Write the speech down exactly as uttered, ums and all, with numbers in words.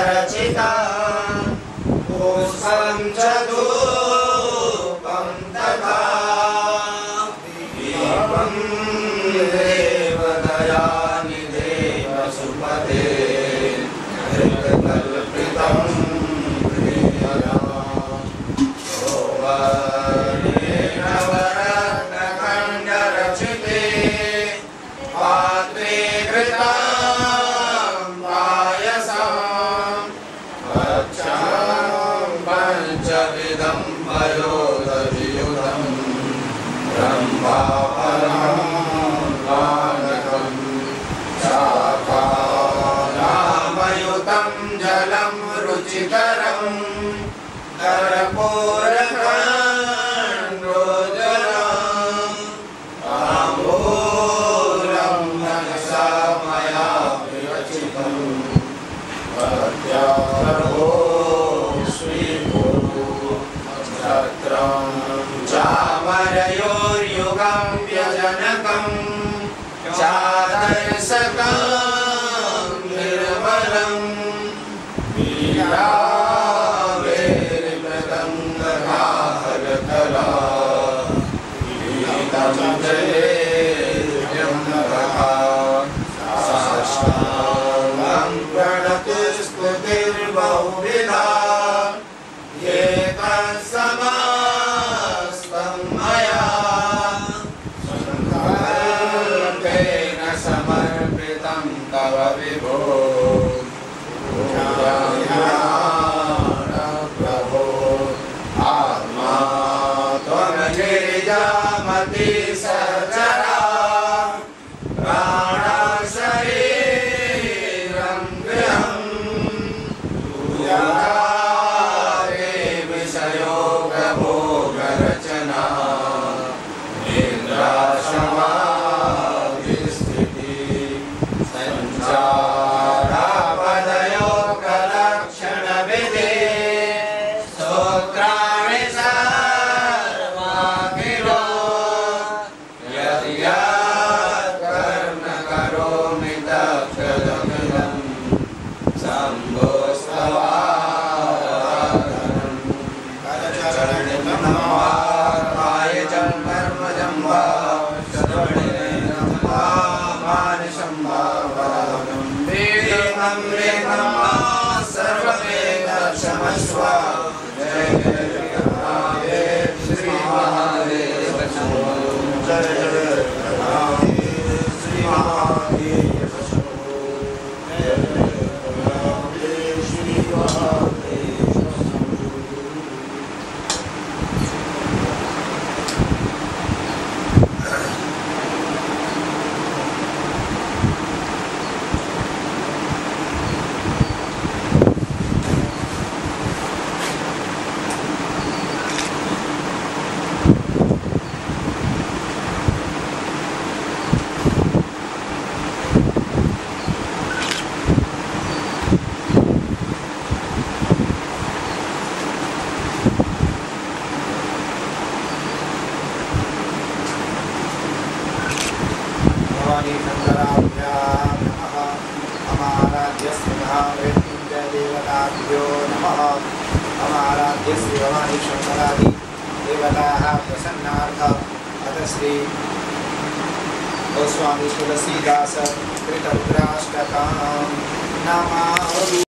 रचितं पुष्पं च धूपं तथा दीपं देवदयानिधे वसुपते हृत्कल्पितं प्रियया सोवर्णेन वरत्नखण्डरचिते पात्रे घृतं पायसं भक्ष्यं पञ्चविधं पयोदधियुतं ब्रह्माफलं पानकं शाखानामयुतं जलं रुचिकरं कर्पूरखण्डोदरं ताम्बूलं मनसा मया विरचितं भक्त्यार्हो स्वीकुरु छत्रं चामरयोर्युगं व्यजनकं चादर्शकं निर्मलं वीणावेरिमृदङ्गनादकला गीतं जयेद्यं नरः साष्टाङ्गं प्रणतुस्तुतिर्बहुविधा एतत्समस्तं मया सङ्कल्पेन समर्पितं तव विभो प्रभो आत्मा त्वमनिजामति सचरा प्राणशरीरं गृहं तुझारे विषयोगभोगरचना निद्रासमाधिस्थिति सञ्चारापदयोगलक्षणविधे स्तोत्राणि सर्वाखिलो यत् यत् कर्म करोमि तत्तदखिलं शम्भोस्तवाराधनं करचरणितं वा कायजं कर्मजं वा श्रवणेन वा मानसं वा वदनं वेदं वेदं वा सर्ववेद क्षमस्व जय जय महादेव श्री महादेव शंभो जय जय महादेव श्री महादेव शंभो जय जय महादेव श्री महादेव शंभो। भवानी शंकराभ्यां नमः। अमाराध्यस्य महामृत्युंजय देवताभ्यो नमः। अमाराध्य श्री भवानी शंकरादि देवताः प्रसन्नार्थ अथ श्री गोस्वामी तुलसीदास कृतरुद्राष्टकं नमामि।